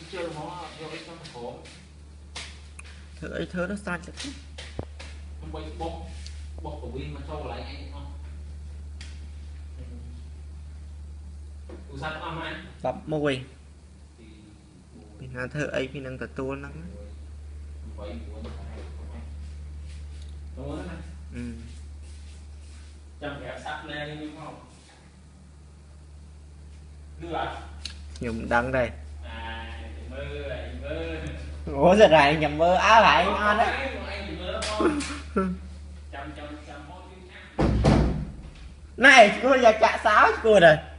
chơi nó vô cái trong khổ thử ấy thơ nó sai chắc không bay bốc bốc của Win mà cho lại anh không u sát âm anh bắp môi mình là thơ ấy mình đang tập tua lắm trong kẹp sắt lên đúng không đưa à nhầm đắng đây à mơ ủa giờ này nhầm mơ áo lại anh á này cô giờ chạ sáo cô rồi